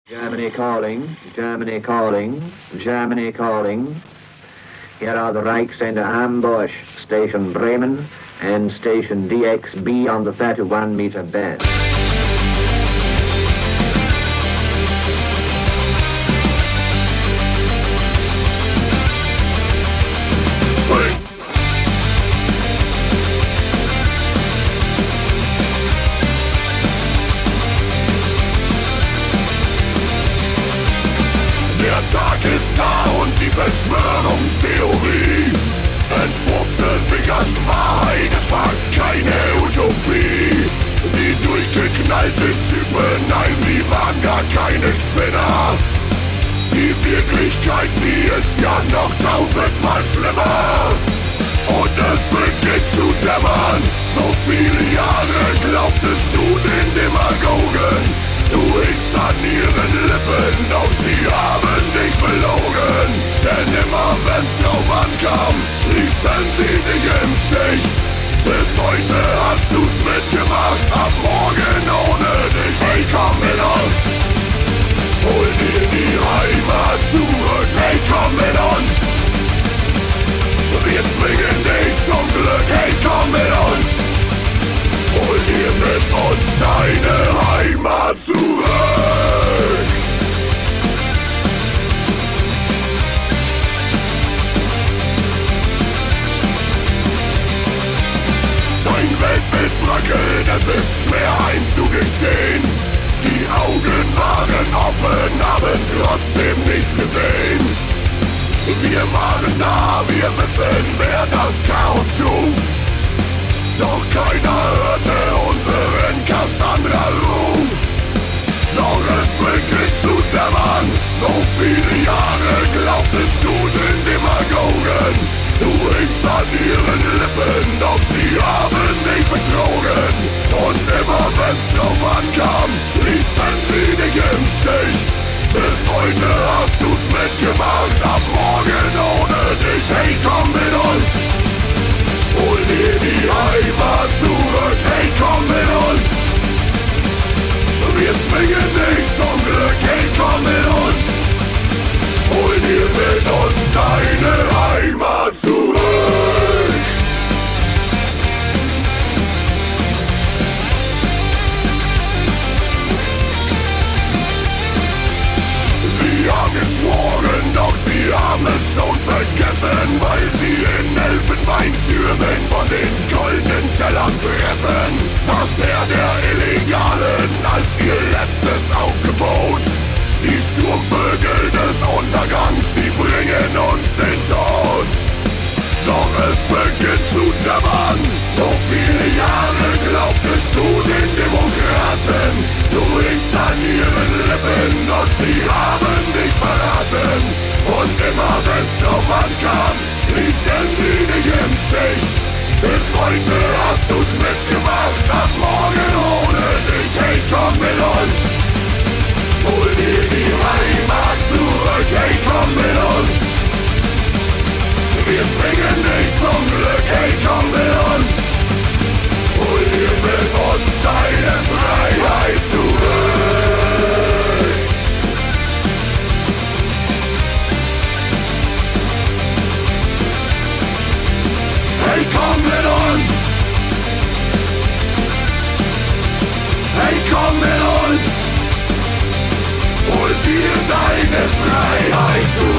Germany calling, Germany calling, Germany calling. Here are the Reichsender ambush, Station Bremen and Station DXB on the 31-meter band. Der Tag ist da und die Verschwörungstheorie entpuppte sich als Wahrheit, es war keine Utopie. Die durchgeknallten Typen, nein, sie waren gar keine Spinner. Die Wirklichkeit, sie ist ja noch tausendmal schlimmer. Und es beginnt zu dämmern, so viele Jahre glaubtest du den Demagogen. Du hingst an ihren Lippen, doch sie haben dich belogen. Denn immer wenn's drauf ankam, ließen sie dich im Stich. Bis heute hast du's mitgemacht, ab morgen ohne dich. Hey, komm mit uns, hol dir die Heimat zurück. Hey, komm mit uns, wir zwingen dich zum Glück. Hey, komm mit uns, hol dir mit uns deine Heimat zurück. Dein Weltbild bröckelt, es ist schwer einzugestehen. Die Augen waren offen, haben trotzdem nichts gesehen. Wir waren da, wir wissen, wer das Chaos schuf. Doch keiner hörte unseren Cassandra-Ruf. Doch es beginnt zu dämmern, so viele Jahre glaubtest du den Demagogen. Du hingst an ihren Lippen, doch sie haben dich betrogen. Und immer wenn's drauf ankam, ließen sie dich im Stich. Bis heute hast du's mitgemacht, ab morgen ohne dich. Hey, komm mit uns, hol dir die Heimat zurück. Hey, komm mit uns, wir zwingen dich zum Glück. Hey, komm mit uns, hol dir mit uns deine Heimat zurück. Sie haben geschworen, doch sie haben es schon vergessen, weil sie in Elfenbeintürmen von den goldenen Tellern fressen. Das Heer der Illegalen als ihr letztes Aufgebot. Die Sturmvögel des Untergangs, sie bringen uns den Tod. Doch es beginnt zu dämmern, so viele Jahre glaubtest du den Demokraten. Du hingst an ihren Lippen, doch sie haben dich verraten. Und immer wenn's drauf ankam, ließen sie dich im Stich. Bis heute hast du's mitgemacht, ab morgen ohne dich. Hey, komm mit uns, hol dir die Heimat zurück. Hey, komm mit uns, wir zwingen dich zum Glück. Hey, komm mit uns, hol dir mit uns deine Freiheit zurück. Hey, komm mit uns, hey, komm mit uns, hol dir deine Freiheit zurück.